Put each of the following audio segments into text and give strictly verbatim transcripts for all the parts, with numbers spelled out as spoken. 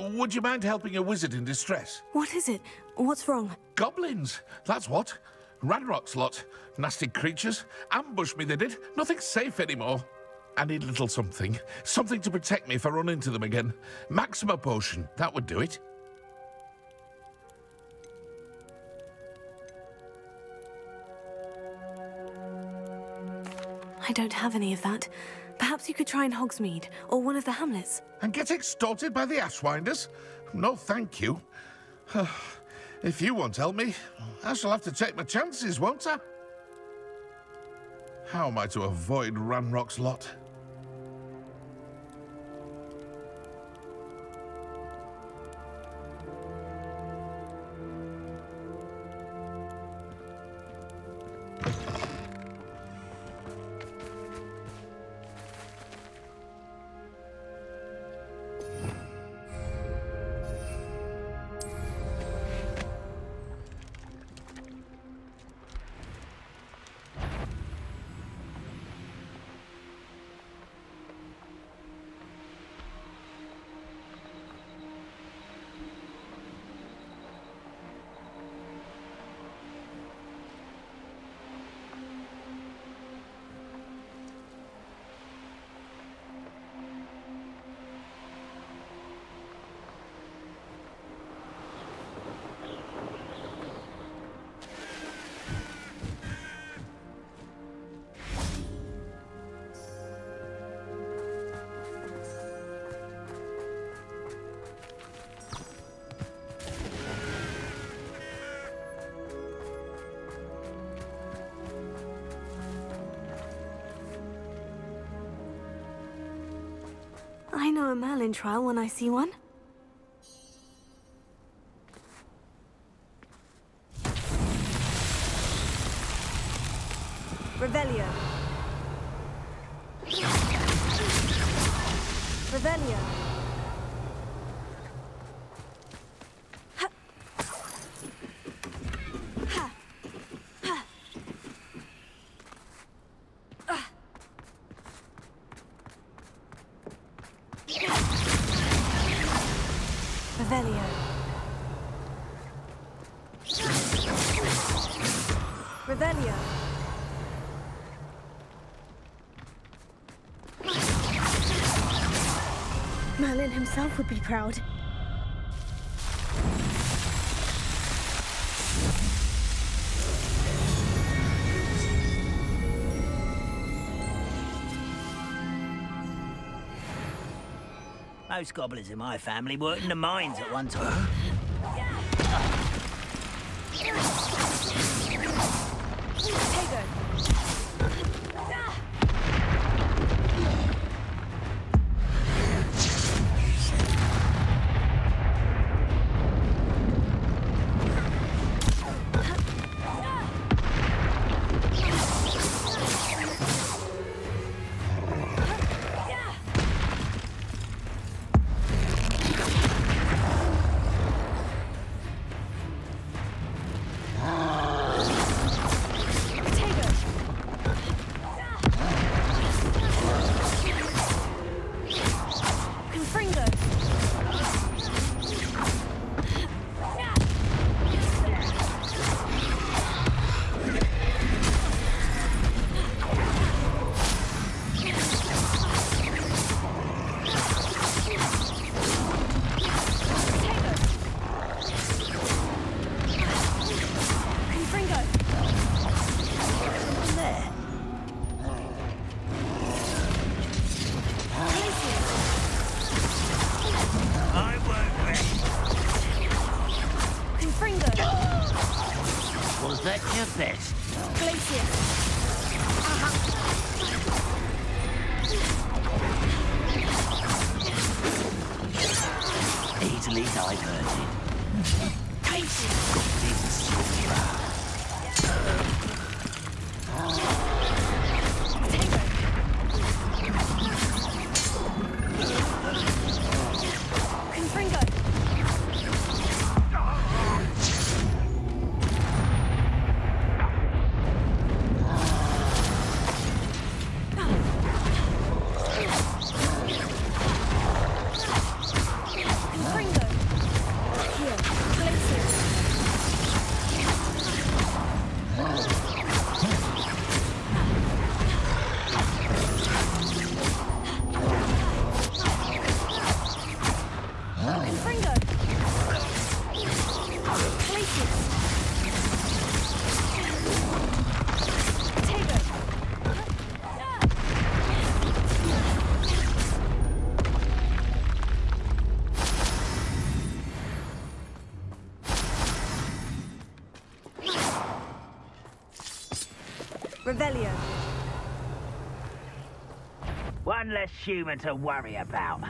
would you mind helping a wizard in distress? What is it? What's wrong? Goblins, that's what. Ranrock's lot. Nasty creatures. Ambushed me, they did. Nothing's safe anymore. I need a little something. Something to protect me if I run into them again. Maxima potion, that would do it. I don't have any of that. Perhaps you could try in Hogsmeade, or one of the hamlets. And get extorted by the Ashwinders? No, thank you. If you won't help me, I shall have to take my chances, won't I? How am I to avoid Ranrock's lot? I know a Merlin trial when I see one. Revelio. Revelio. Ha. Ha. Ha. Ah. Revelio. Revelio. Merlin himself would be proud. Most goblins in my family worked in the mines at one time. Tego. Was that your best? Glacier. Easily diverted. Glacier. Confringo. Confringo. Revelio. One less human to worry about.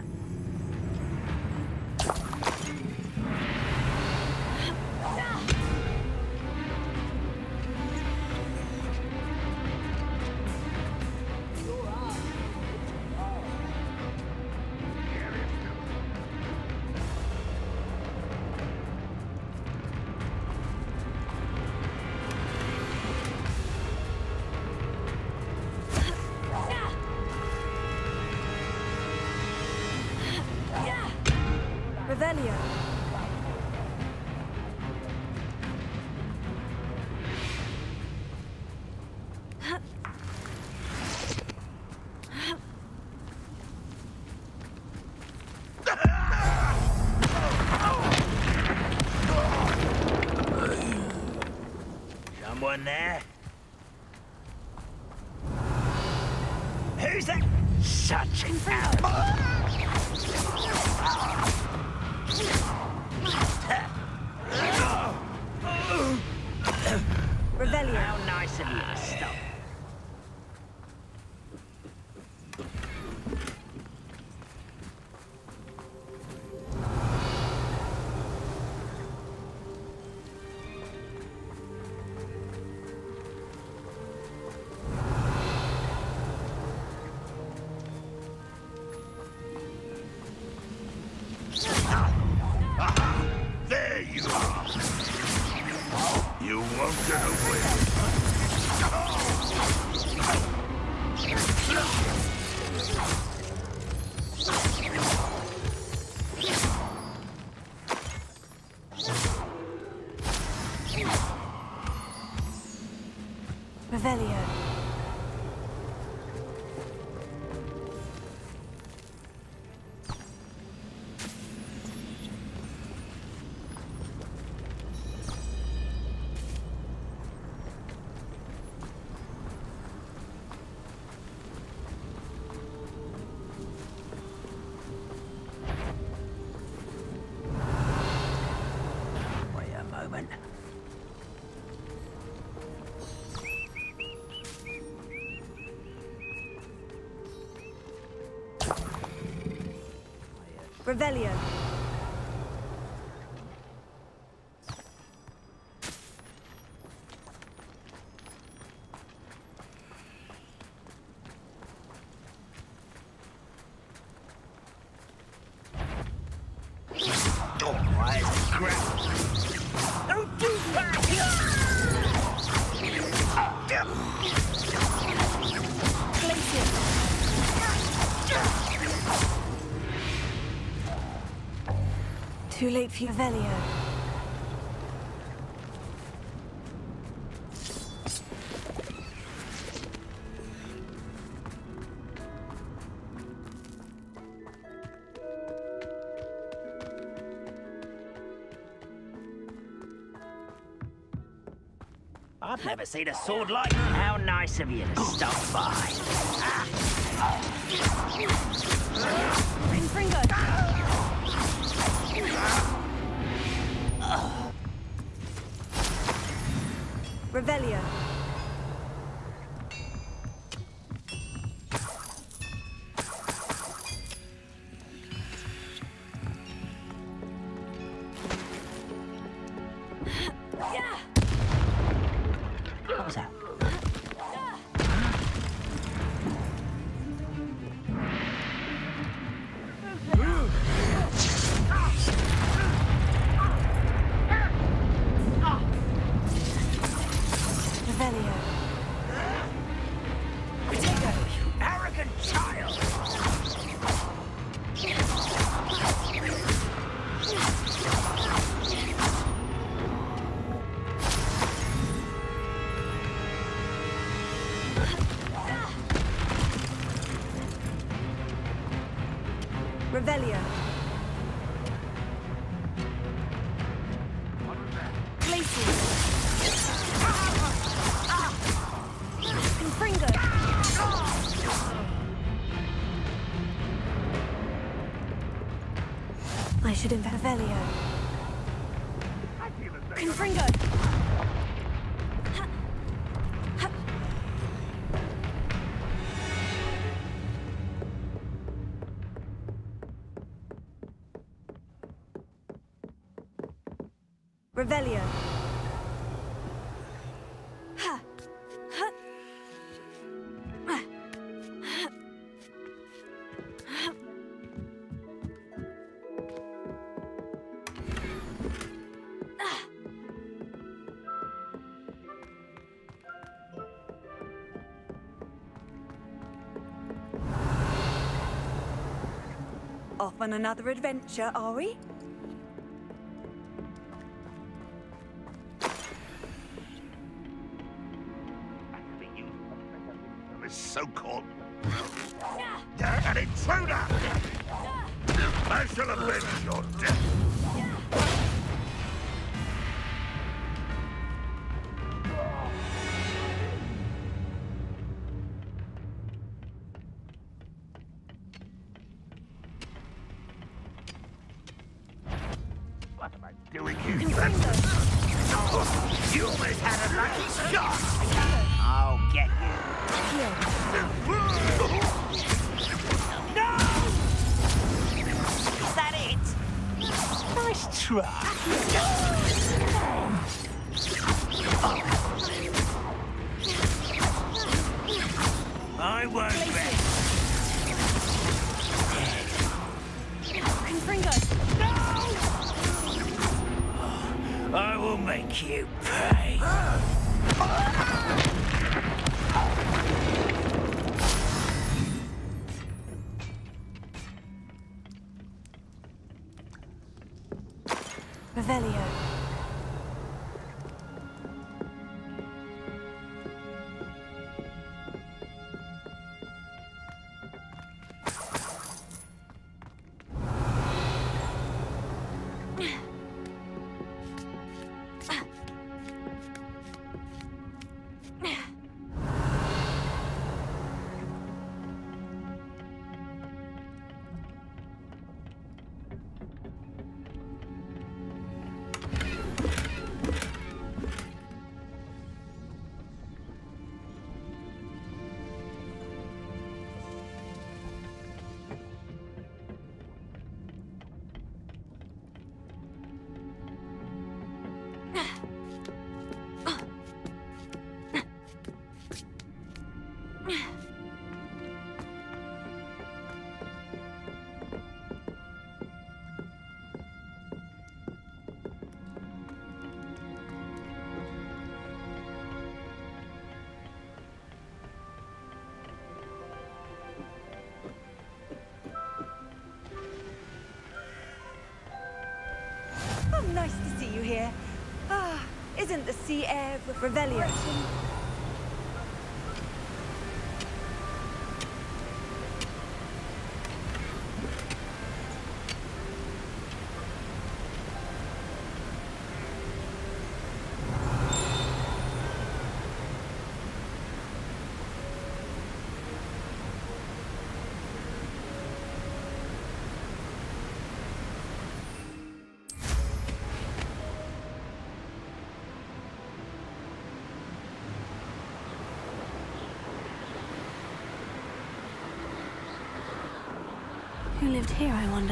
Revelio. Someone there? Who's that? Such Revelio. How nice of you to stop. There you are. You won't get away. Revelio. Wait a moment. Revelio. Oh, why is it crap? Don't do that! Too late for Revelio. I've never seen a sword like that. How nice of you to stop by. Confringo. Revelio. What was that? Revelio. Potato, you arrogant child! Revelio. Glacier. Confringo. I should invent Revelio. Confringo. Revelio. Off on another adventure, are we? This so-called an intruder! I shall avenge your death! What am I doing, you bastard? You almost had a lucky shot! I'll get you. No! Is that it? Nice try. I won't rest. Confringo! No! I will make you pay. Revelio. Nice to see you here. Ah, isn't the sea air Revelio. Who lived here, I wonder?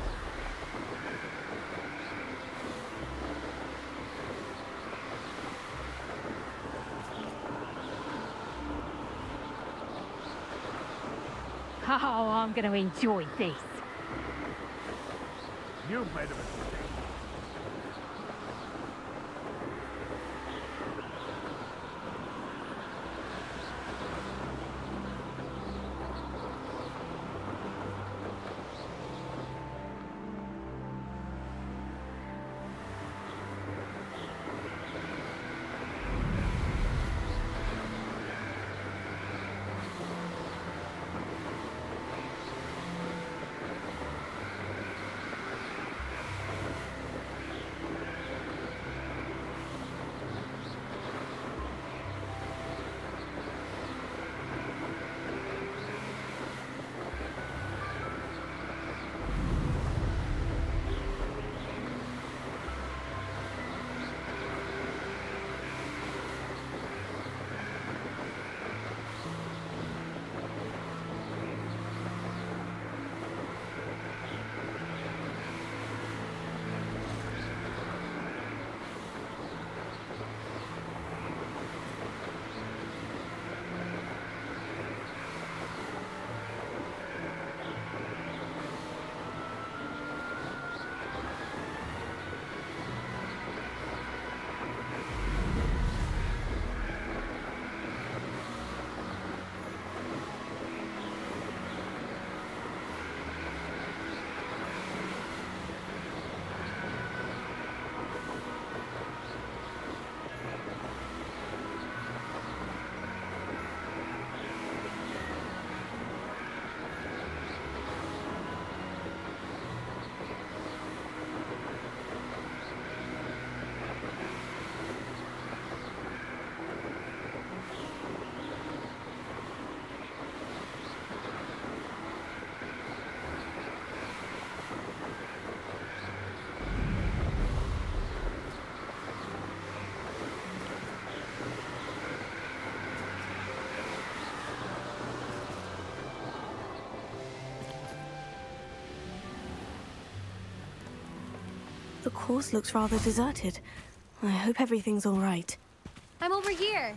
Oh, I'm going to enjoy this. You've made a mistake. The course looks rather deserted. I hope everything's all right. I'm over here.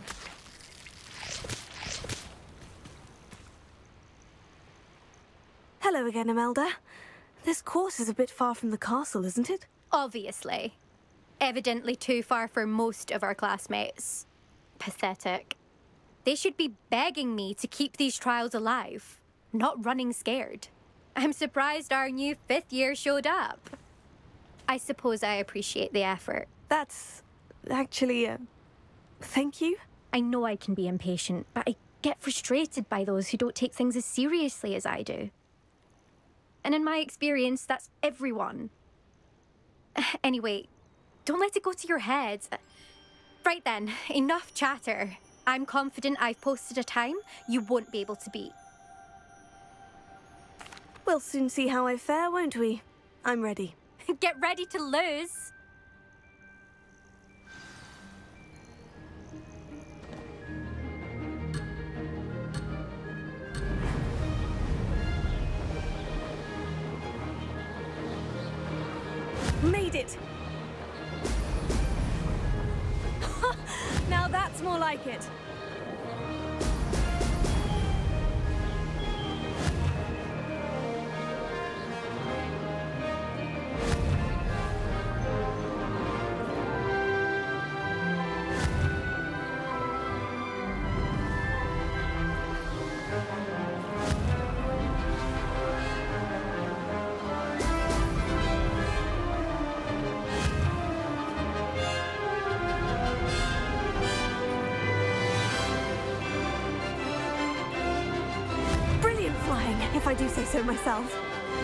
Hello again, Imelda. This course is a bit far from the castle, isn't it? Obviously. Evidently too far for most of our classmates. Pathetic. They should be begging me to keep these trials alive, not running scared. I'm surprised our new fifth year showed up. I suppose I appreciate the effort. That's actually, uh, thank you. I know I can be impatient, but I get frustrated by those who don't take things as seriously as I do. And in my experience, that's everyone. Anyway, don't let it go to your head. Right then, enough chatter. I'm confident I've posted a time you won't be able to beat. We'll soon see how I fare, won't we? I'm ready. Get ready to lose. Made it! Now that's more like it. If I do say so myself.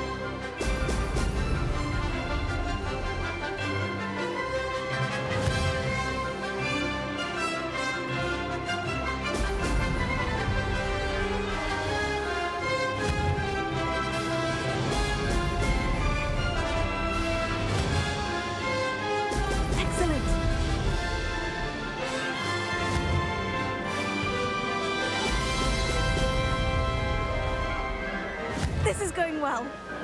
Excellent. This is going well.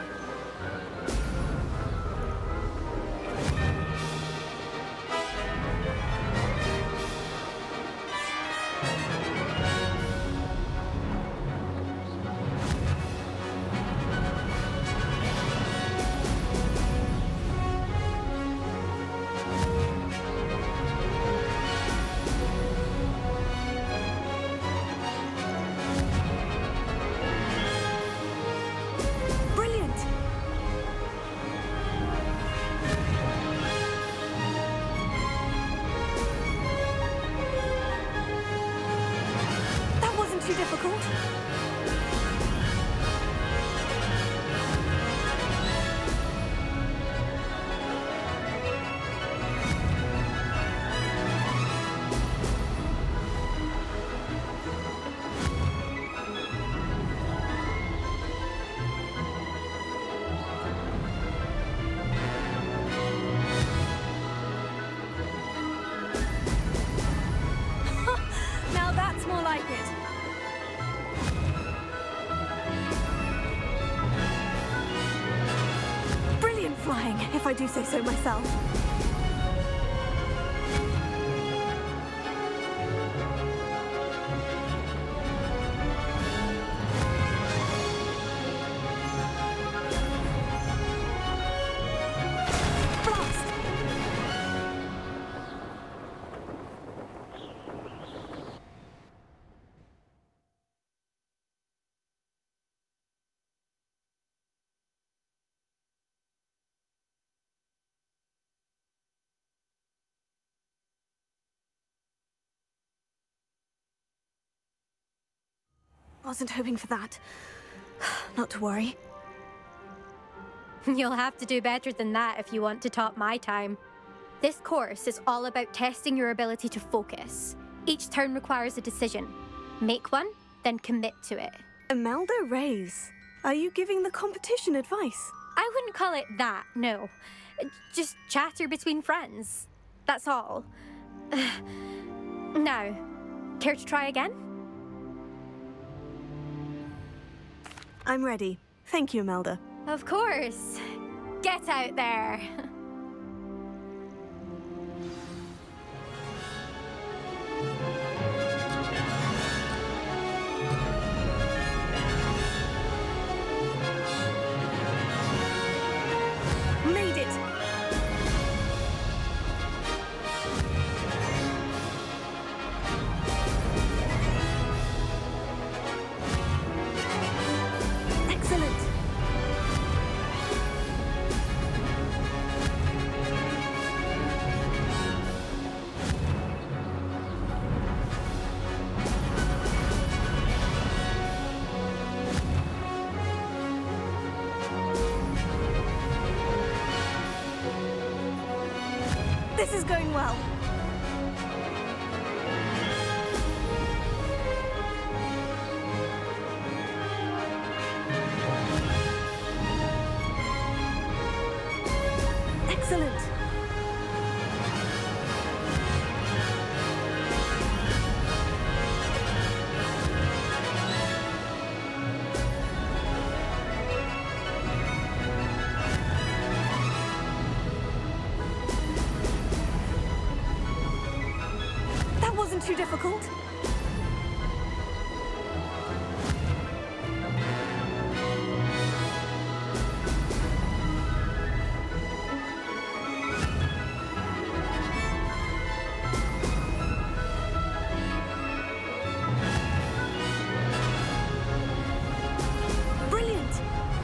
Too difficult? Now that's more like it. Flying, if I do say so myself. Blast! Wasn't hoping for that. Not to worry. You'll have to do better than that if you want to top my time. This course is all about testing your ability to focus. Each turn requires a decision. Make one, then commit to it. Imelda Reyes, are you giving the competition advice? I wouldn't call it that, no. Just chatter between friends. That's all. Now, care to try again? I'm ready. Thank you, Imelda. Of course. Get out there. This is going well. Excellent. That wasn't too difficult. Brilliant.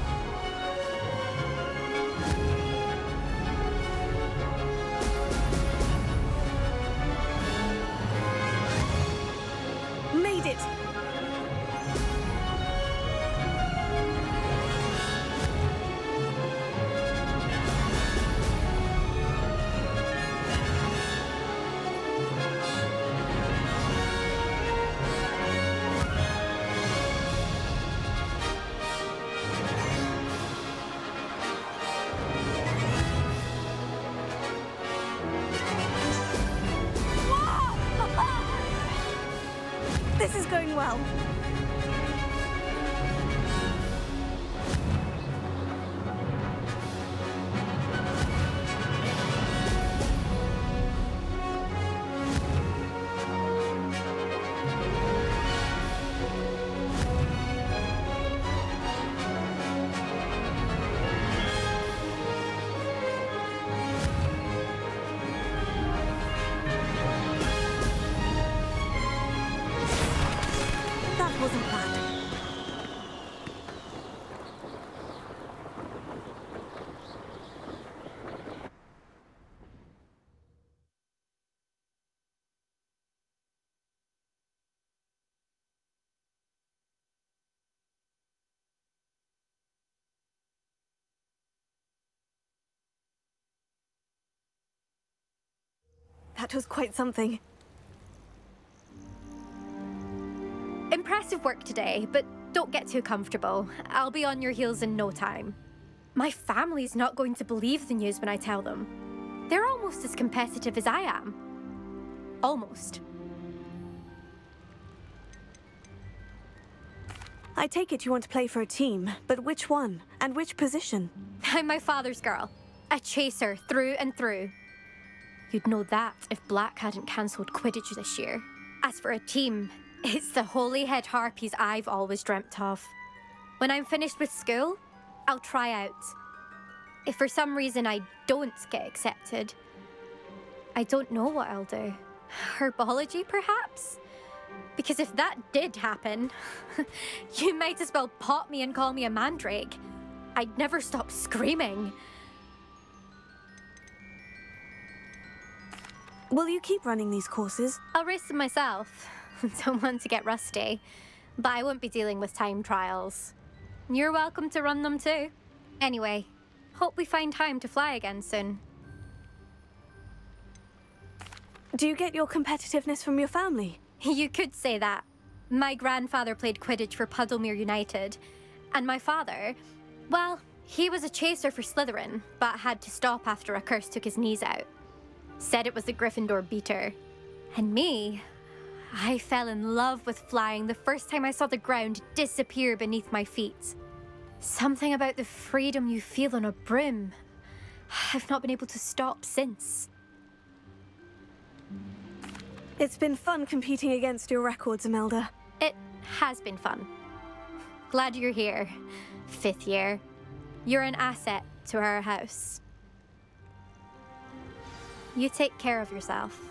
Made it. This is going well. That wasn't bad. That was quite something. Impressive work today, but don't get too comfortable. I'll be on your heels in no time. My family's not going to believe the news when I tell them. They're almost as competitive as I am. Almost. I take it you want to play for a team, but which one? And which position? I'm my father's girl. A chaser through and through. You'd know that if Black hadn't cancelled Quidditch this year. As for a team, it's the Holyhead Harpies I've always dreamt of. When I'm finished with school, I'll try out. If for some reason I don't get accepted, I don't know what I'll do. Herbology, perhaps? Because if that did happen, you might as well pop me and call me a mandrake. I'd never stop screaming. Will you keep running these courses? I'll race them myself. Don't want to get rusty. But I won't be dealing with time trials. You're welcome to run them too. Anyway, hope we find time to fly again soon. Do you get your competitiveness from your family? You could say that. My grandfather played Quidditch for Puddlemere United. And my father, well, he was a chaser for Slytherin, but had to stop after a curse took his knees out. Said it was the Gryffindor beater. And me, I fell in love with flying the first time I saw the ground disappear beneath my feet. Something about the freedom you feel on a broom. I've not been able to stop since. It's been fun competing against your records, Imelda. It has been fun. Glad you're here, fifth year. You're an asset to our house. You take care of yourself.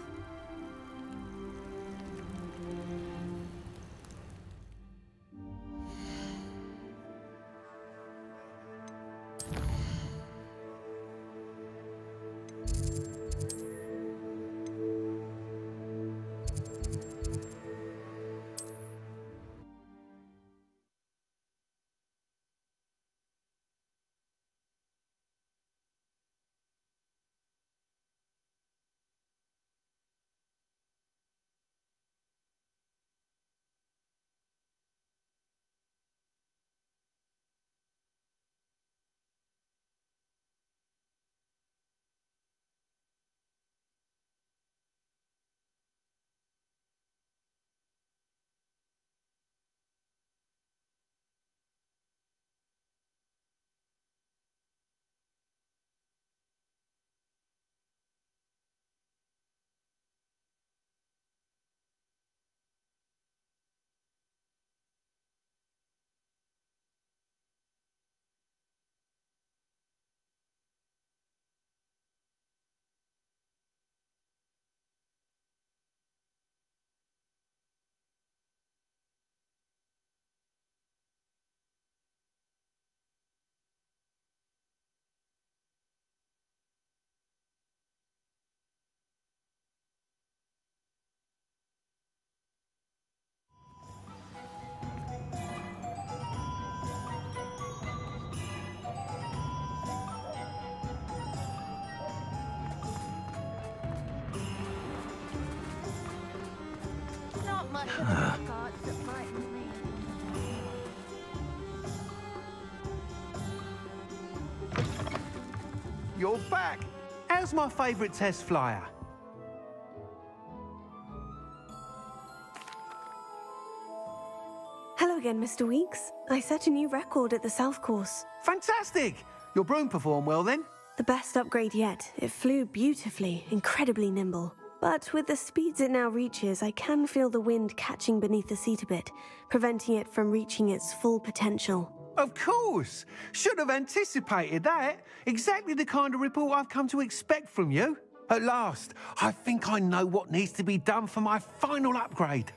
You're back. How's my favourite test flyer? Hello again, Mister Weeks. I set a new record at the South Course. Fantastic! Your broom performed well then? The best upgrade yet. It flew beautifully, incredibly nimble. But with the speeds it now reaches, I can feel the wind catching beneath the seat a bit, preventing it from reaching its full potential. Of course! Should have anticipated that. Exactly the kind of report I've come to expect from you. At last, I think I know what needs to be done for my final upgrade.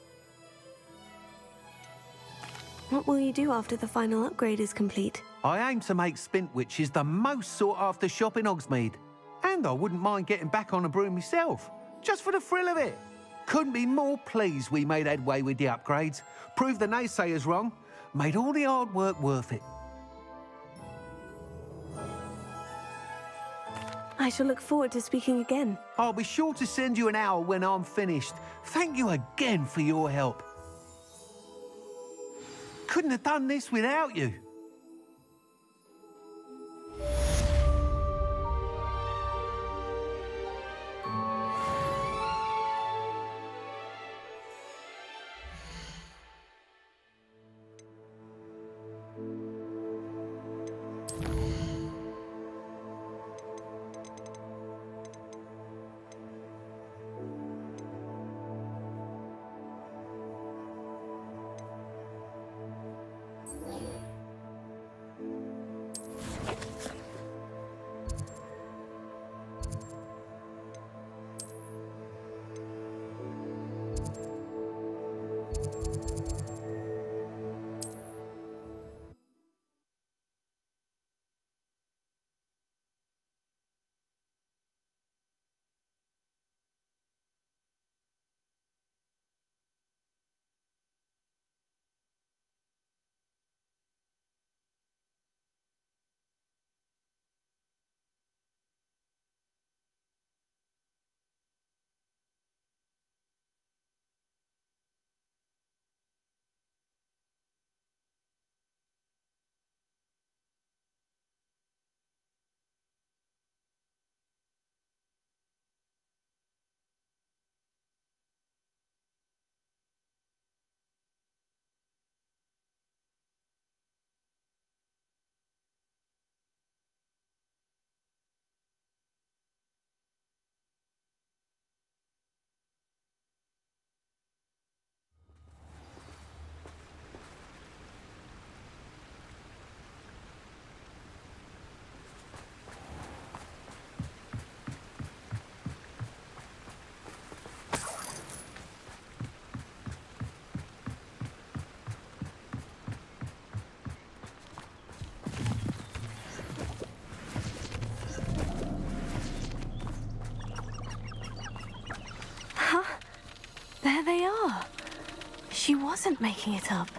What will you do after the final upgrade is complete? I aim to make Spintwitches the most sought-after shop in Hogsmeade. And I wouldn't mind getting back on a broom myself, just for the thrill of it. Couldn't be more pleased we made headway with the upgrades, proved the naysayers wrong, made all the hard work worth it. I shall look forward to speaking again. I'll be sure to send you an owl when I'm finished. Thank you again for your help. Couldn't have done this without you. There they are. She wasn't making it up.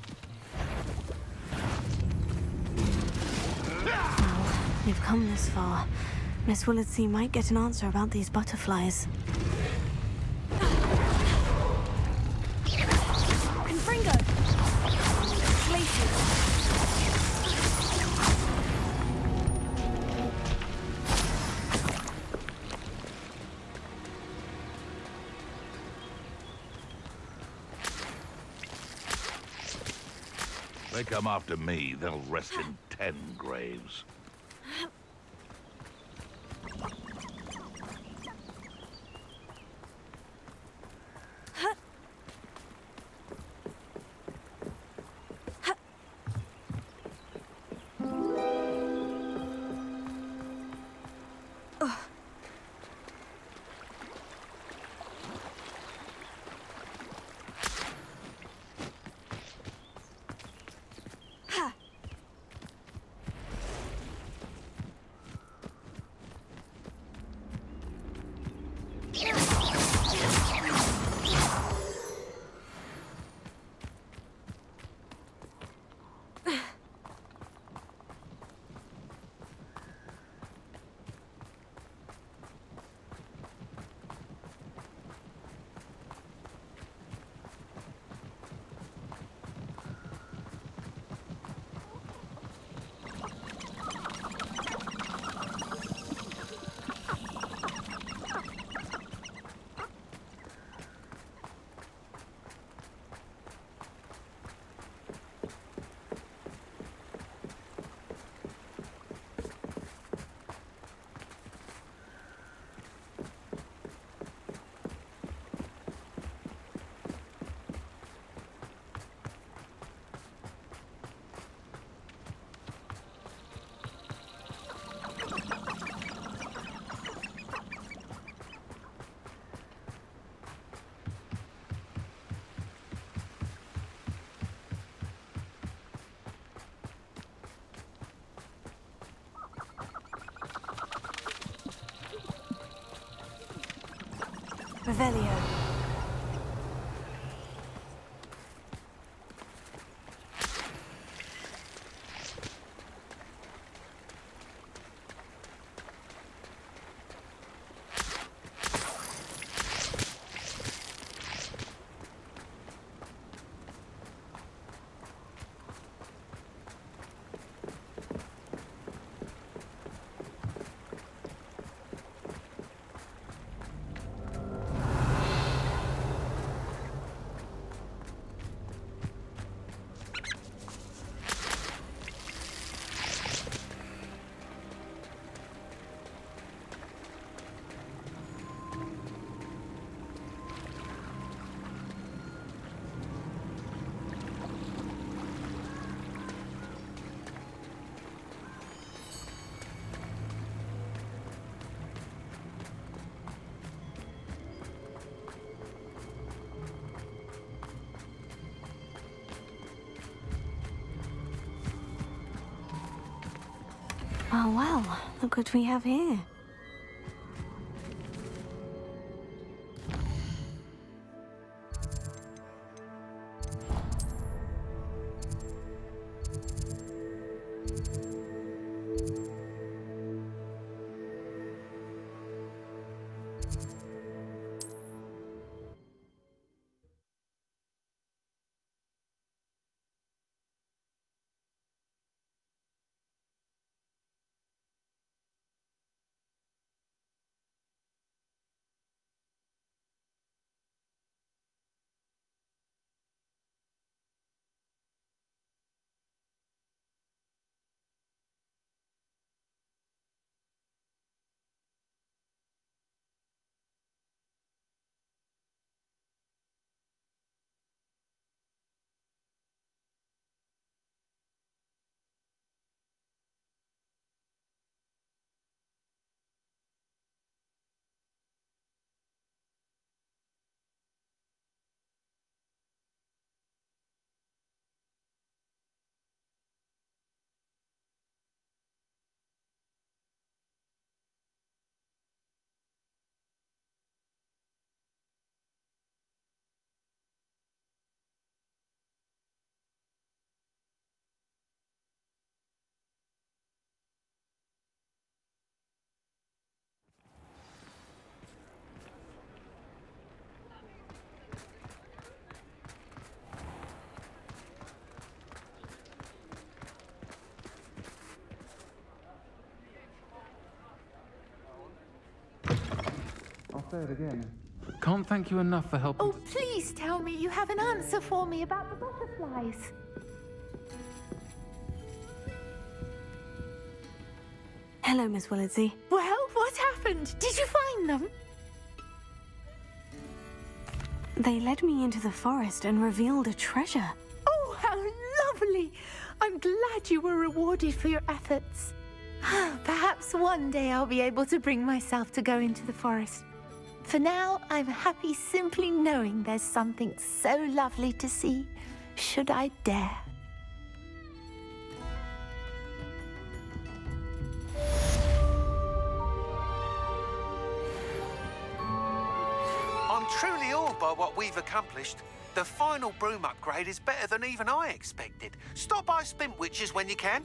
Well, we've come this far. Miss Willardsea might get an answer about these butterflies. Confringo! Glaciers! They come after me, they'll rest in ten graves. Revelio. Oh well, look what we have here. I'll say it again. Can't thank you enough for helping. Oh, please tell me you have an answer for me about the butterflies. Hello, Miss Willardsey. Well, what happened? Did you find them? They led me into the forest and revealed a treasure. Oh, how lovely! I'm glad you were rewarded for your efforts. Perhaps one day I'll be able to bring myself to go into the forest. For now, I'm happy simply knowing there's something so lovely to see, should I dare. I'm truly awed by what we've accomplished. The final broom upgrade is better than even I expected. Stop by Spintwitches when you can.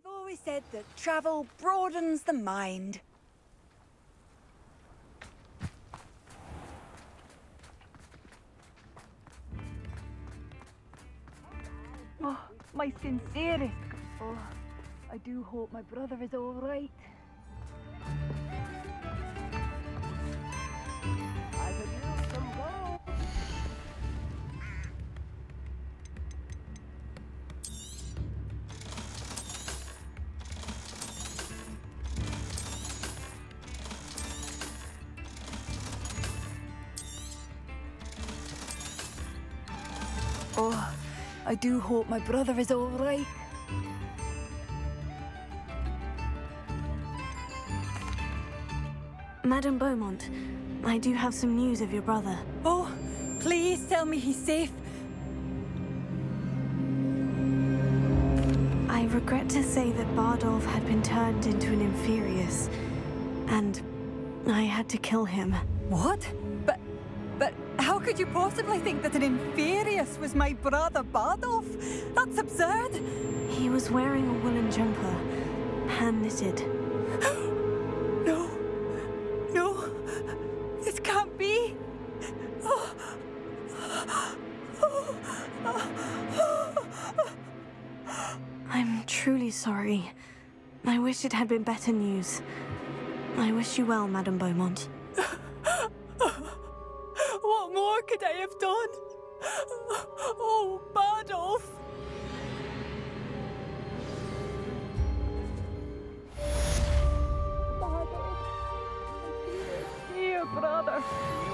I've always said that travel broadens the mind. Oh, my sincerest. Oh, I do hope my brother is all right. I could use some gold. Oh, I do hope my brother is all right. Madame Beaumont, I do have some news of your brother. Oh, please tell me he's safe. I regret to say that Bardolph had been turned into an Inferius, and I had to kill him. What? But, but how could you possibly think that an Inferius was my brother Bardolph? That's absurd. He was wearing a woolen jumper, hand-knitted. No. No. This can't be. Oh. I'm truly sorry. I wish it had been better news. I wish you well, Madame Beaumont. What more could I have done? Oh, Bardolph! Bardolph, dear, dear brother.